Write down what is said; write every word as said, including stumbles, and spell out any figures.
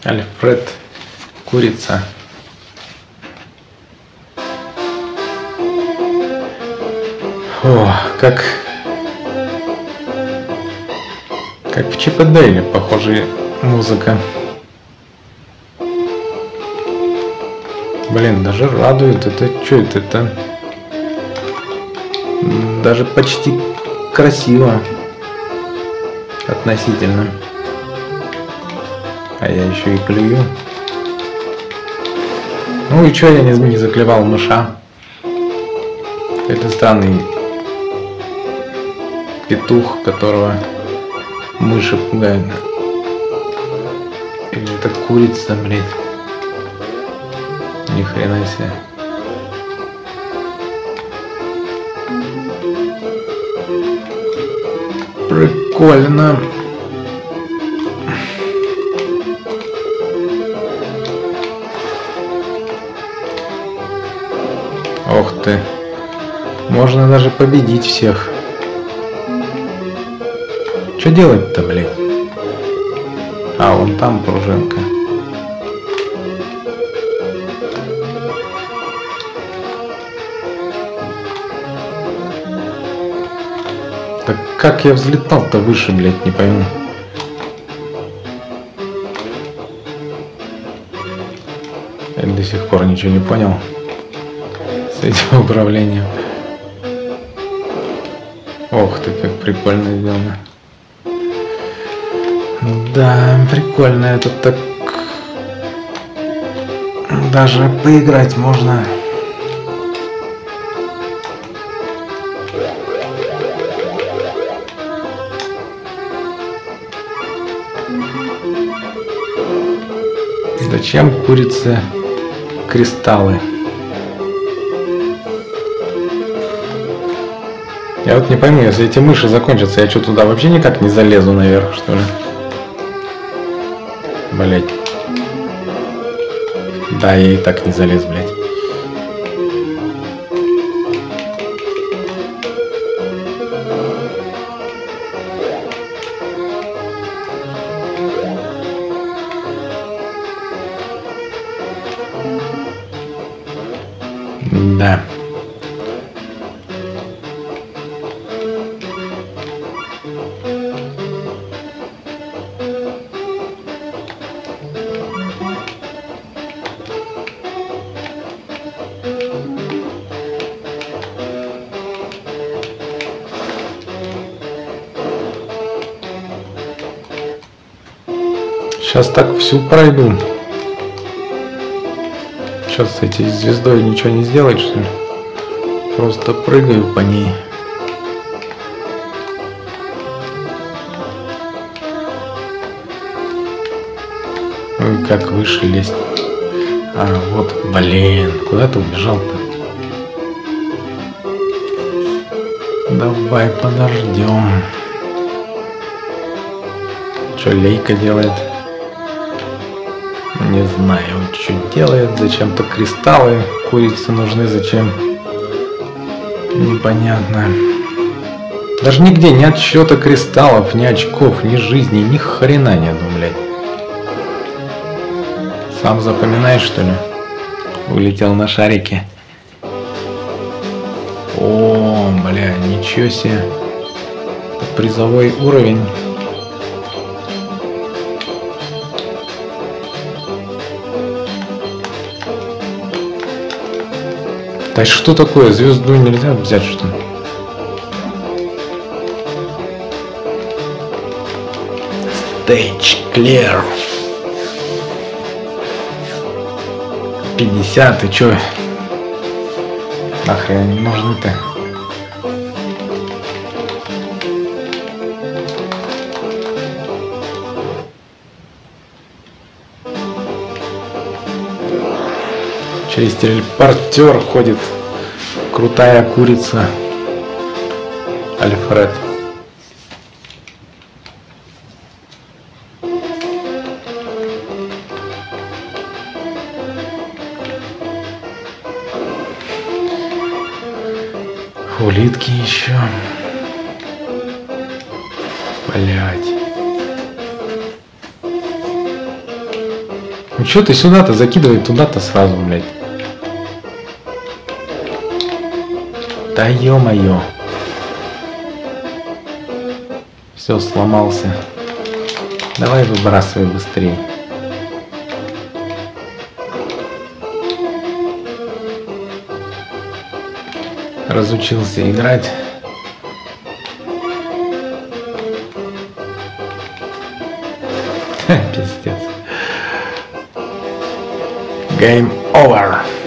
Альфред, курица. О, как... Как в Чип и Дейле, похожая музыка. Блин, даже радует. Это что это? Это даже почти красиво. Относительно. А я еще и клюю. Ну и что я не, не заклевал мыша? Это странный петух, которого мыши пугают. Или это курица, блядь. Ни хрена себе. Прикольно. Ох ты. Можно даже победить всех. Что делать-то, блин? А, вон там пружинка. Так как я взлетал-то выше, блядь, не пойму. Я до сих пор ничего не понял с этим управлением. Ох ты, как прикольно сделано. Да, прикольно это так. Даже поиграть можно. Зачем курице кристаллы? Я вот не пойму, если эти мыши закончатся, я что, туда вообще никак не залезу наверх, что ли? Блять. Да, я и так не залез, блять. Да. Сейчас так всю пройду. Сейчас с этой звездой ничего не сделать, что ли? Просто прыгаю по ней. Ой, как выше лезть. А, вот, блин, куда ты убежал-то? Давай подождем. Что Лейка делает? Не знаю, что делает. Зачем-то кристаллы курицы нужны. Зачем? Непонятно. Даже нигде ни отсчета кристаллов, ни очков, ни жизни, ни хрена нету, блядь. Сам запоминаешь, что ли? Улетел на шарике. О, бля, ничего себе. Призовой уровень. Да что такое? Звезду нельзя взять, что ли? Stage clear. пятьдесят, и чё? Нахрен не нужны-то? Через телепортер ходит крутая курица Альфред. Улитки еще. Блять. Ну что ты сюда-то закидывай, туда-то сразу, блядь. Да ё-моё. Все, сломался. Давай выбрасывай быстрее. Разучился играть. Пиздец. Game over.